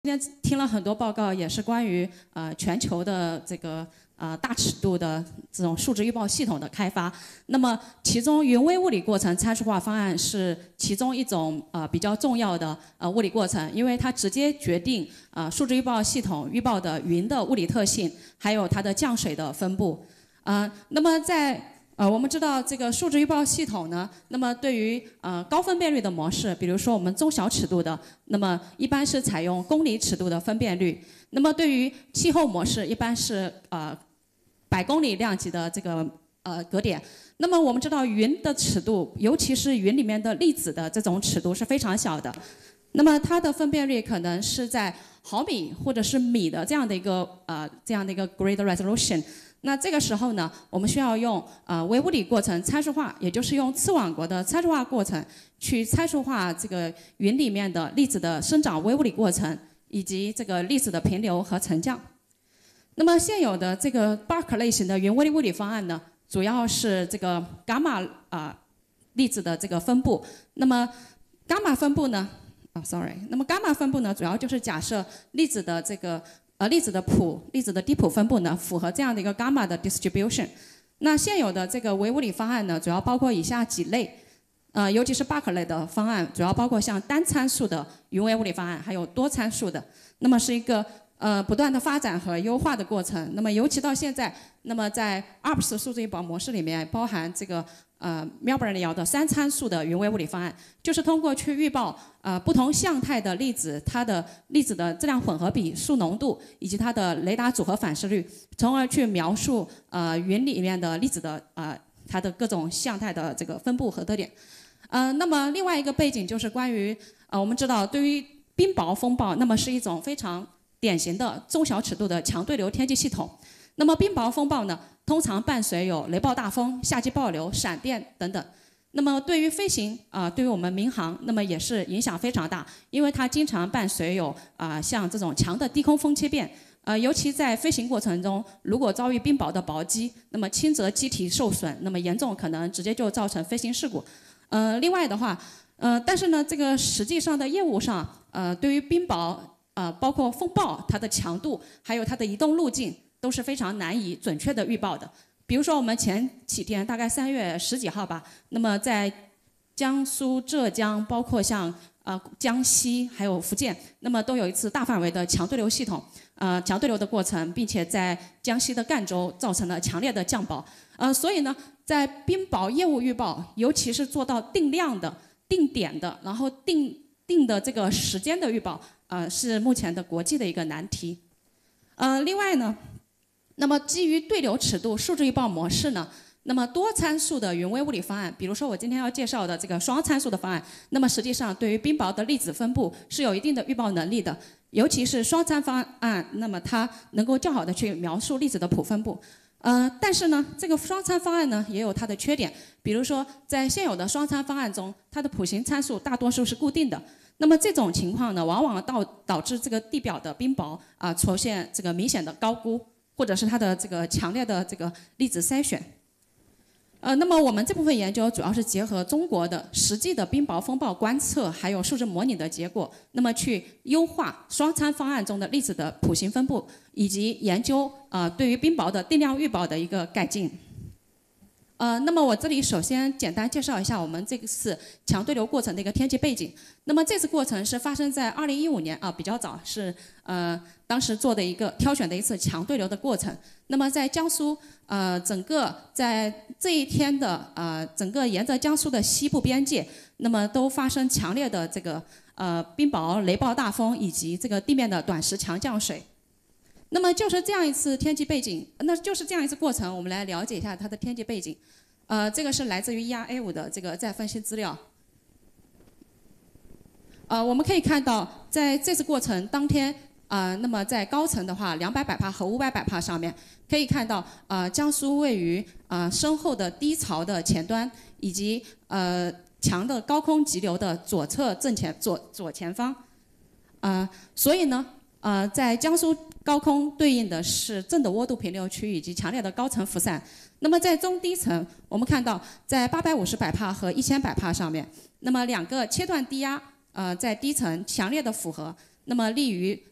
今天听了很多报告，也是关于全球的这个大尺度的这种数值预报系统的开发。那么其中云微物理过程参数化方案是其中一种比较重要的物理过程，因为它直接决定数值预报系统预报的云的物理特性，还有它的降水的分布。那么在我们知道这个数值预报系统呢，那么对于高分辨率的模式，比如说我们中小尺度的，那么一般是采用公里尺度的分辨率。那么对于气候模式，一般是100公里量级的这个格点。那么我们知道云的尺度，尤其是云里面的粒子的这种尺度是非常小的，那么它的分辨率可能是在毫米或者是米的这样的一个grid resolution。那这个时候呢，我们需要用微物理过程参数化，也就是用次网格的参数化过程去参数化这个云里面的粒子的生长微物理过程，以及这个粒子的平流和沉降。那么现有的这个 Bark 类型的云微物理方案呢，主要是这个伽马粒子的这个分布。那么伽马分布呢，那么伽马分布呢，主要就是假设粒子的这个粒子的低谱分布呢，符合这样的一个伽马的 distribution。那现有的这个微物理方案呢，主要包括以下几类，尤其是 Bark 类的方案，主要包括像单参数的云微物理方案，还有多参数的。那么是一个不断的发展和优化的过程。那么尤其到现在，那么在 ARPS 数字预报模式里面，包含这个Melbourne 摇的3参数的云微物理方案，就是通过去预报不同相态的粒子，它的粒子的质量混合比、数浓度以及它的雷达组合反射率，从而去描述云里面的粒子的它的各种相态的这个分布和特点。那么另外一个背景就是关于我们知道对于冰雹风暴，那么是一种非常典型的中小尺度的强对流天气系统。那么冰雹风暴呢，通常伴随有雷暴大风、夏季暴流、闪电等等。那么对于飞行对于我们民航，那么也是影响非常大，因为它经常伴随有像这种强的低空风切变。尤其在飞行过程中，如果遭遇冰雹的雹击，那么轻则机体受损，那么严重可能直接就造成飞行事故。另外的话，但是呢，这个实际上的业务上，对于冰雹包括风暴，它的强度还有它的移动路径，都是非常难以准确的预报的。比如说我们前几天，大概3月10几号吧，那么在江苏、浙江，包括像江西还有福建，那么都有一次大范围的强对流系统，强对流的过程，并且在江西的赣州造成了强烈的降雹。所以呢，在冰雹业务预报，尤其是做到定量的、定点的，然后定的这个时间的预报，是目前的国际的一个难题。另外呢，那么基于对流尺度数字预报模式呢，那么多参数的云微物理方案，比如说我今天要介绍的这个双参数的方案，那么实际上对于冰雹的粒子分布是有一定的预报能力的，尤其是双参方案，那么它能够较好的去描述粒子的谱分布。但是呢，这个双参方案呢也有它的缺点，比如说在现有的双参方案中，它的谱形参数大多数是固定的。那么这种情况呢，往往导致这个地表的冰雹出现这个明显的高估，或者是它的这个强烈的这个粒子筛选。那么我们这部分研究主要是结合中国的实际的冰雹风暴观测，还有数字模拟的结果，那么去优化双参方案中的粒子的谱形分布，以及研究对于冰雹的定量预报的一个改进。那么我这里首先简单介绍一下我们这次强对流过程的一个天气背景。那么这次过程是发生在2015年比较早，是当时做的一个挑选的一次强对流的过程。那么在江苏整个在这一天的整个沿着江苏的西部边界，那么都发生强烈的这个冰雹、雷暴大风以及这个地面的短时强降水。那么就是这样一次天气背景，那就是这样一次过程，我们来了解一下它的天气背景。这个是来自于 ERA5的这个再分析资料。我们可以看到，在这次过程当天，那么在高层的话，200百帕和500百帕上面，可以看到江苏位于深厚的低潮的前端，以及强的高空急流的左侧左前方。所以呢，在江苏高空对应的是正的涡度平流区以及强烈的高层辐散。那么在中低层，我们看到在850百帕和1000百帕上面，那么两个切断低压在低层强烈的符合，那么利于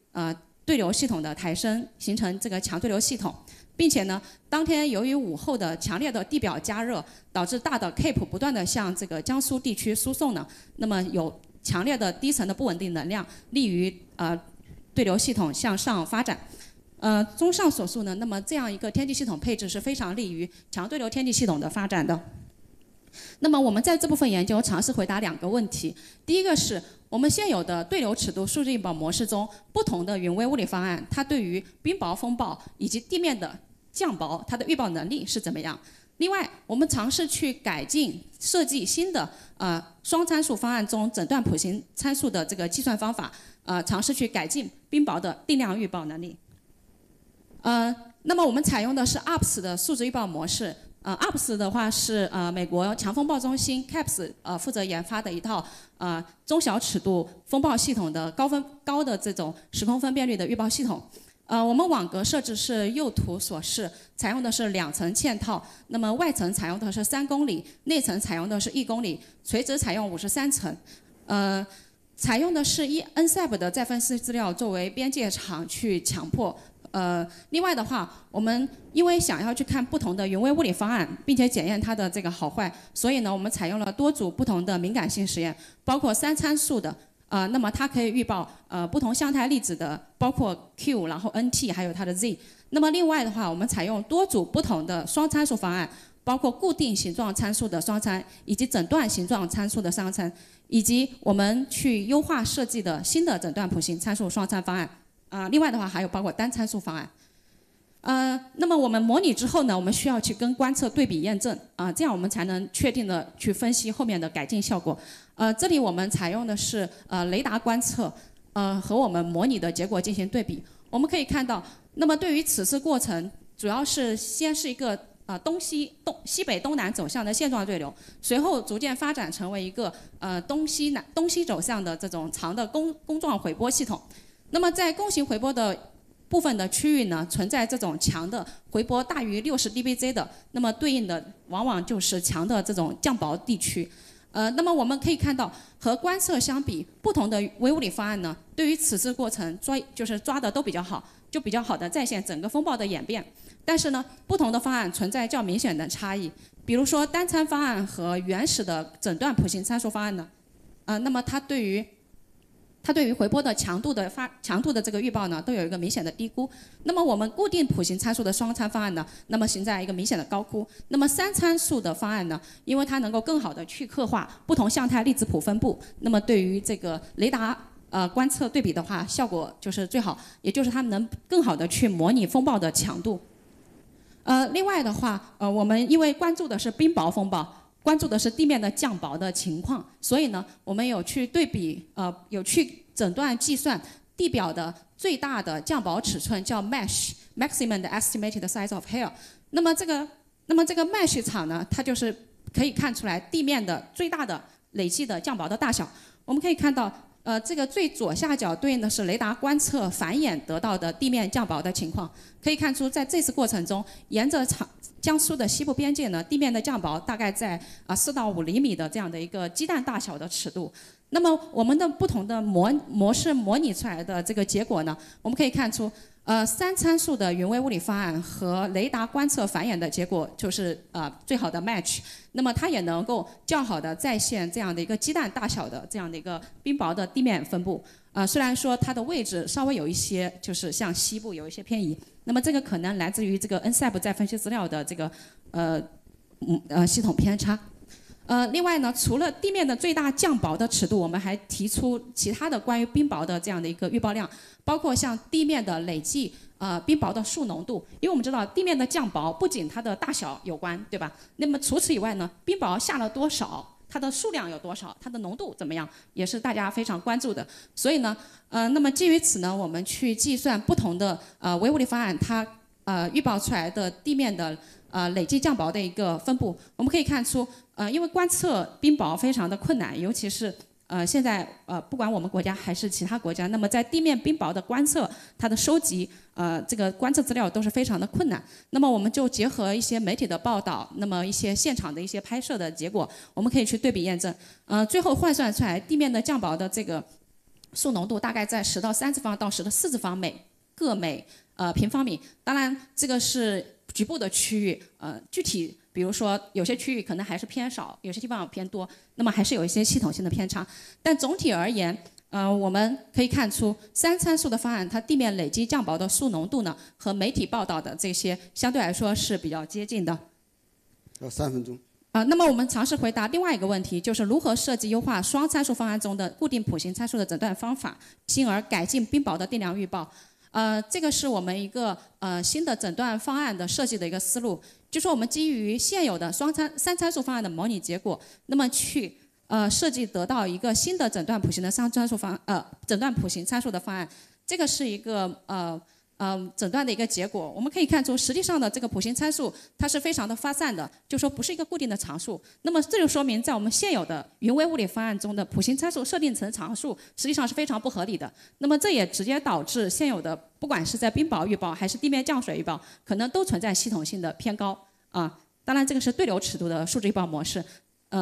对流系统的抬升，形成这个强对流系统，并且呢，当天由于午后的强烈的地表加热，导致大的 Cape 不断的向这个江苏地区输送呢，那么有强烈的低层的不稳定能量，利于对流系统向上发展。综上所述呢，那么这样一个天气系统配置是非常利于强对流天气系统的发展的。那么我们在这部分研究尝试回答2个问题。第一个是我们现有的对流尺度数据预报模式中，不同的云微物理方案，它对于冰雹风暴以及地面的降雹，它的预报能力是怎么样？另外，我们尝试去改进设计新的双参数方案中诊断谱形参数的这个计算方法，尝试去改进冰雹的定量预报能力。那么我们采用的是 UPS 的数值预报模式。UPS 的话是美国强风暴中心 CAPS 负责研发的一套中小尺度风暴系统的高的这种时空分辨率的预报系统。我们网格设置是右图所示，采用的是2层嵌套，那么外层采用的是3公里，内层采用的是1公里，垂直采用53层。采用的是NSAP 的再分析资料作为边界场去强迫。另外的话，我们因为想要去看不同的云微物理方案，并且检验它的这个好坏，所以呢，我们采用了多组不同的敏感性实验，包括3参数的，那么它可以预报不同相态粒子的，包括 Q， 然后 NT， 还有它的 Z。那么另外的话，我们采用多组不同的双参数方案，包括固定形状参数的双参，以及诊断形状参数的双参，以及我们去优化设计的新的诊断谱形参数双参方案。另外的话还有包括单参数方案。那么我们模拟之后呢，我们需要去跟观测对比验证这样我们才能确定的去分析后面的改进效果。这里我们采用的是雷达观测和我们模拟的结果进行对比。我们可以看到，那么对于此次过程，主要是先是一个西北东南走向的线状对流，随后逐渐发展成为一个东西走向的这种长的弓状回波系统。那么在弓形回波的部分的区域呢，存在这种强的回波大于60 dBz 的，那么对应的往往就是强的这种降雹地区。那么我们可以看到，和观测相比，不同的微物理方案呢，对于此次过程抓的都比较好，就比较好的再现整个风暴的演变。但是呢，不同的方案存在较明显的差异。比如说单参方案和原始的诊断谱形参数方案呢，那么它对于回波的强度的这个预报呢，都有一个明显的低估。那么我们固定谱形参数的双参方案呢，那么存在一个明显的高估。那么3参数的方案呢，因为它能够更好的去刻画不同相态粒子谱分布，那么对于这个雷达观测对比的话，效果就是最好，也就是它们能更好的去模拟风暴的强度。另外的话，我们因为关注的是冰雹风暴。关注的是地面的降雹的情况，所以呢，我们有去对比，有去诊断计算地表的最大的降雹尺寸，叫 Maximum Estimated Size of Hail。那么这个 Mesh 场呢，它就是可以看出来地面的最大的累计的降雹的大小。我们可以看到，这个最左下角对应的是雷达观测反演得到的地面降雹的情况。可以看出，在这次过程中，沿着江苏的西部边界呢，地面的降雹大概在4到5厘米的这样的一个鸡蛋大小的尺度。那么我们的不同的模式模拟出来的这个结果呢，我们可以看出，3参数的云微物理方案和雷达观测反演的结果就是最好的 match。那么它也能够较好的再现这样的一个鸡蛋大小的这样的一个冰雹的地面分布。虽然说它的位置稍微有一些就是向西部有一些偏移，那么这个可能来自于这个 NSAP 再分析资料的这个系统偏差。另外呢，除了地面的最大降雹的尺度，我们还提出其他的关于冰雹的这样的一个预报量，包括像地面的累计冰雹的数浓度，因为我们知道地面的降雹不仅它的大小有关，对吧？那么除此以外呢，冰雹下了多少，它的数量有多少，它的浓度怎么样，也是大家非常关注的。所以呢，那么基于此呢，我们去计算不同的微物理方案它预报出来的地面的累计降雹的一个分布，我们可以看出，因为观测冰雹非常的困难，尤其是现在不管我们国家还是其他国家，那么在地面冰雹的观测，它的收集这个观测资料都是非常的困难。那么我们就结合一些媒体的报道，那么一些现场的一些拍摄的结果，我们可以去对比验证，最后换算出来地面的降雹的这个素浓度大概在10到3次方到10的4次方每平方米。当然，这个是局部的区域，具体比如说有些区域可能还是偏少，有些地方偏多，那么还是有一些系统性的偏差。但总体而言，我们可以看出3参数的方案，它地面累积降薄的素浓度呢，和媒体报道的这些相对来说是比较接近的。 3分钟。 那么我们尝试回答另外一个问题，就是如何设计优化双参数方案中的固定谱形参数的诊断方法，进而改进冰雹的定量预报。这个是我们一个新的诊断方案的设计的一个思路，就说我们基于现有的3参数方案的模拟结果，那么去设计得到一个新的诊断谱形的诊断谱形参数的方案。这个是一个诊断的一个结果。我们可以看出，实际上的这个谱形参数它是非常的发散的，就说不是一个固定的常数。那么这就说明，在我们现有的云微物理方案中的谱形参数设定成常数，实际上是非常不合理的。那么这也直接导致现有的不管是在冰雹预报还是地面降水预报，可能都存在系统性的偏高当然，这个是对流尺度的数值预报模式。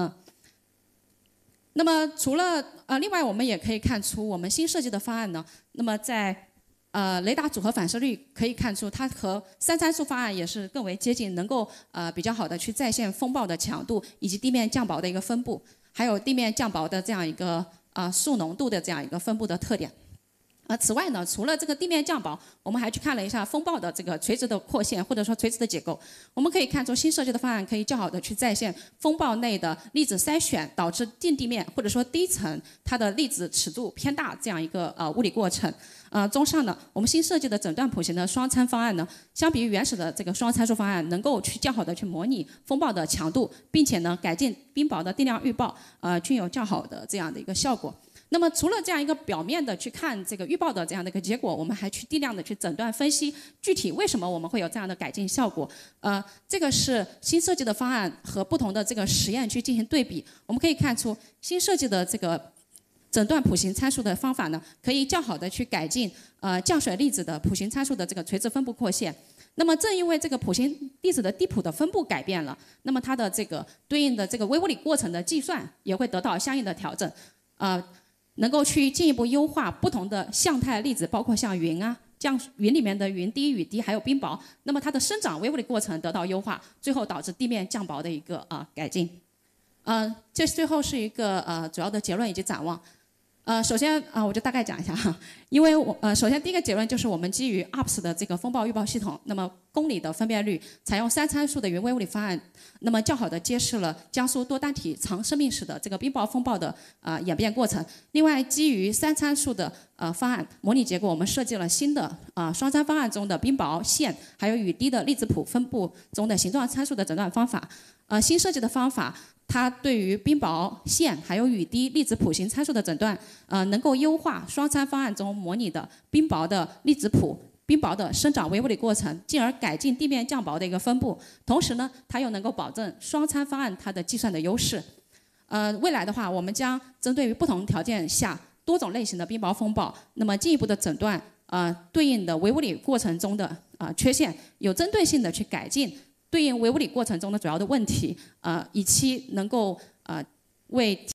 那么除了另外我们也可以看出，我们新设计的方案呢，那么在雷达组合反射率可以看出，它和3参数方案也是更为接近，能够比较好的去再现风暴的强度以及地面降雹的一个分布，还有地面降雹的这样一个素浓度的这样一个分布的特点。此外呢，除了这个地面降雹，我们还去看了一下风暴的这个垂直的扩线或者说垂直的结构。我们可以看出，新设计的方案可以较好的去再现风暴内的粒子筛选导致近地面或者说低层它的粒子尺度偏大这样一个物理过程。综上呢，我们新设计的诊断谱形的双参方案呢，相比于原始的这个双参数方案，能够去较好的去模拟风暴的强度，并且呢改进冰雹的定量预报，均有较好的这样的一个效果。那么除了这样一个表面的去看这个预报的这样的一个结果，我们还去定量的去诊断分析具体为什么我们会有这样的改进效果。这个是新设计的方案和不同的这个实验去进行对比，我们可以看出新设计的这个诊断谱形参数的方法呢，可以较好的去改进降水粒子的谱形参数的这个垂直分布扩线。那么正因为这个谱形粒子的地谱的分布改变了，那么它的这个对应的这个微物理过程的计算也会得到相应的调整，能够去进一步优化不同的相态粒子，包括像云云里面的云滴、雨滴还有冰雹，那么它的生长微物理过程得到优化，最后导致地面降雹的一个改进。这最后是一个主要的结论以及展望。首先我就大概讲一下哈，因为首先第一个结论就是我们基于 UPS 的这个风暴预报系统，那么公理的分辨率，采用3参数的云微物理方案，那么较好的揭示了江苏多单体长生命史的这个冰雹风暴的演变过程。另外，基于3参数的方案模拟结果，我们设计了新的双参方案中的冰雹线还有雨滴的粒子谱分布中的形状参数的诊断方法。新设计的方法，它对于冰雹线还有雨滴粒子谱形参数的诊断，能够优化双参方案中模拟的冰雹的粒子谱、冰雹的生长微物理过程，进而改进地面降雹的一个分布。同时呢，它又能够保证双参方案它的计算的优势。未来的话，我们将针对于不同条件下多种类型的冰雹风暴，那么进一步的诊断对应的微物理过程中的缺陷，有针对性的去改进对应微物理过程中的主要的问题，以期能够为